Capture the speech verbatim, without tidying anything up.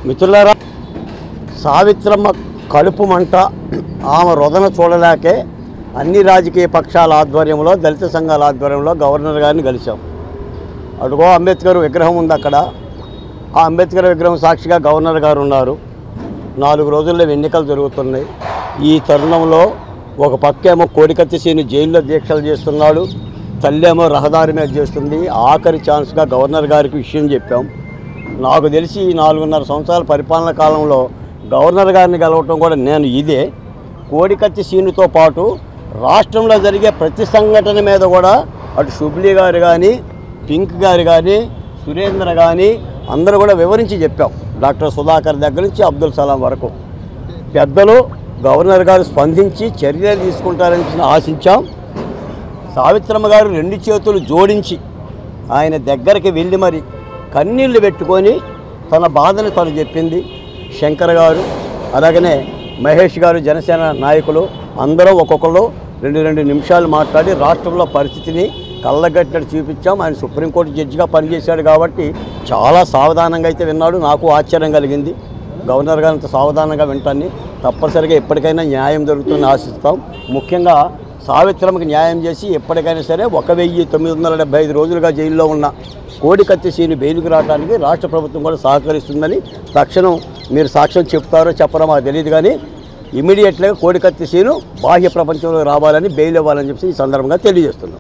మిత్రులారా, సావిత్రమ్మ కడుపు మంట ఆమె రొదన చూడలేకే అన్ని రాజకీయ పక్షాల ఆధ్వర్యంలో, దళిత సంఘాల ఆధ్వర్యంలో గవర్నర్ గారిని కలిశాం. అడుగో అంబేద్కర్ విగ్రహం ఉంది అక్కడ. ఆ అంబేద్కర్ విగ్రహం సాక్షిగా గవర్నర్ గారు ఉన్నారు. నాలుగు రోజుల్లో ఎన్నికలు జరుగుతున్నాయి. ఈ తరుణంలో ఒక పక్కేమో కోడికత్తి సీని జైల్లో దీక్షలు చేస్తున్నాడు, తల్లేమో రహదారి మీద చేస్తుంది. ఆఖరి ఛాన్స్గా గవర్నర్ గారికి విషయం చెప్పాం. నాకు తెలిసి ఈ నాలుగున్నర సంవత్సరాల పరిపాలన కాలంలో గవర్నర్ గారిని కలవటం కూడా నేను ఇదే. కోడికత్తి సీనుతో పాటు రాష్ట్రంలో జరిగే ప్రతి సంఘటన మీద కూడా అటు షుబ్లీ గారు కానీ, పింక్ గారు కానీ, సురేంద్ర కానీ అందరూ కూడా వివరించి చెప్పాం. డాక్టర్ సుధాకర్ దగ్గర నుంచి అబ్దుల్ సలాం వరకు పెద్దలు గవర్నర్ గారు స్పందించి చర్యలు తీసుకుంటారని ఆశించాం. సావిత్రమ్మ గారు రెండు చేతులు జోడించి ఆయన దగ్గరికి వెళ్ళి మరి కన్నీళ్లు పెట్టుకొని తన బాధను తను చెప్పింది. శంకర్ గారు, అలాగనే మహేష్ గారు, జనసేన నాయకులు అందరూ ఒక్కొక్కరు రెండు రెండు నిమిషాలు మాట్లాడి రాష్ట్రంలో పరిస్థితిని కళ్ళగట్టినట్టు చూపించాం. ఆయన సుప్రీంకోర్టు జడ్జిగా పనిచేశాడు కాబట్టి చాలా సావధానంగా అయితే విన్నాడు. నాకు ఆశ్చర్యం కలిగింది. గవర్నర్ గారు అంత సావధానంగా వింటాన్ని. తప్పనిసరిగా ఎప్పటికైనా న్యాయం జరుగుతుందని ఆశిస్తాం. ముఖ్యంగా సావిత్రమ్మకి న్యాయం చేసి ఎప్పటికైనా సరే ఒక వెయ్యి తొమ్మిది వందల డెబ్బై ఐదు రోజులుగా జైల్లో ఉన్న కోడికత్తి సీని బెయిలుకు రావడానికి రాష్ట్ర ప్రభుత్వం కూడా సహకరిస్తుందని తక్షణం మీరు సాక్ష్యం చెప్తారో చెప్పరో మాకు తెలియదు, కానీ ఇమీడియట్గా కోడికత్తి సీను బాహ్య ప్రపంచంలో రావాలని, బెయిల్ ఇవ్వాలని చెప్పి ఈ సందర్భంగా తెలియజేస్తున్నాం.